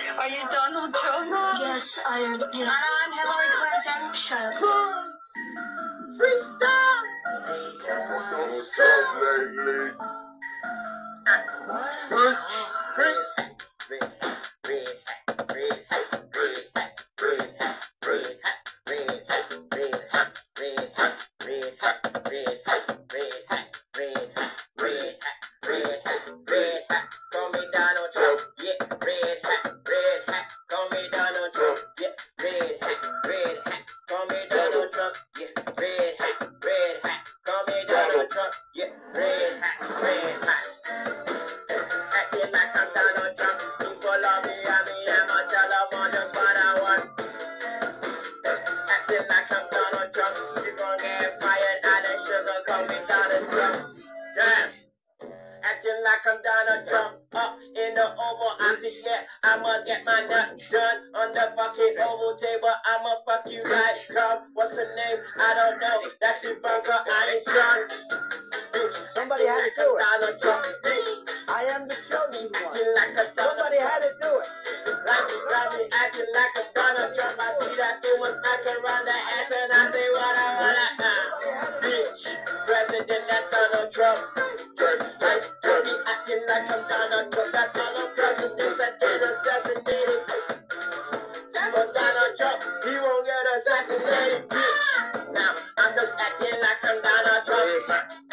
Are you Donald Trump? Yes, I am him. And I'm Hillary Clinton. Shut up. Freestyle! Don't stop lately. Call me Donald Trump, yeah, red hat, call me Donald Trump, yeah, red hat, call me Donald Trump, yeah, red hat, call me Donald Trump, yeah, red hat. Acting like I'm Donald Trump, people love me, I'ma tell them all just what I want. Acting like I'm Donald Trump, you gon' get fired, I done sugar, call me Donald Trump, damn. Acting like I'm Donald Trump, up in the Oval, I see, yeah, I'ma get my nuts done on the fucking Oval table, I'ma fuck you like cum, what's her name, I don't know, that's Ivanka, I ain't drunk, bitch, Somebody had to do it. Donald Trump, bitch, I am the chosen one. acting like a Donald Somebody had to do it. Life is got me acting like a Donald Trump, I see that thing was smack around the ass and I say what I wanna, bitch, President, that's Donald Trump. Acting like I'm Donald Trump, that's Donald President that get assassinated. But Donald Trump, he won't get assassinated, bitch. Now, I'm just acting like I'm Donald Trump.